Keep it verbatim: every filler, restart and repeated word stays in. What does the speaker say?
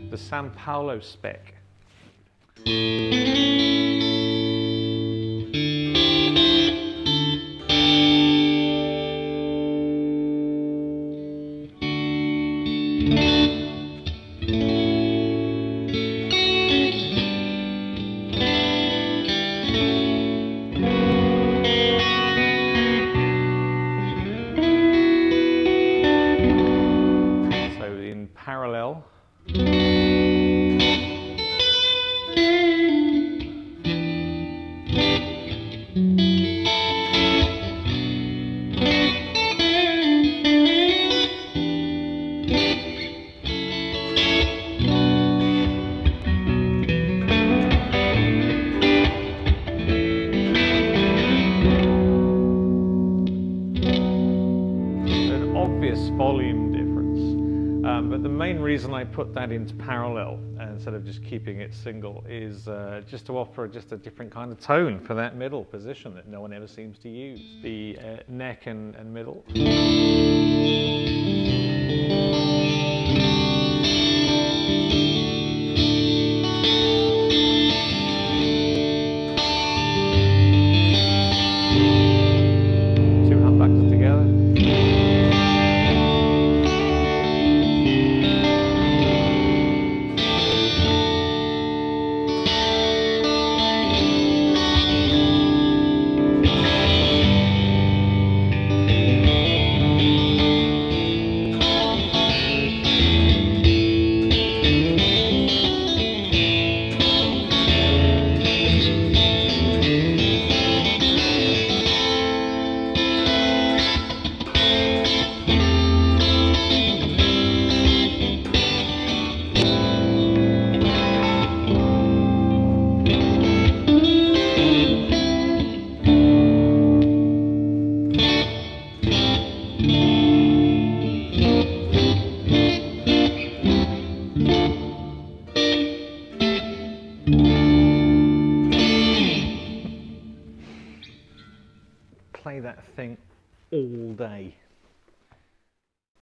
the Paolo Spec. Parallel. An obvious volume difference. Um, but the main reason I put that into parallel instead of just keeping it single is uh, just to offer just a different kind of tone for that middle position that no one ever seems to use. The uh, neck and, and middle. Two humbuckers together. Play that thing all day.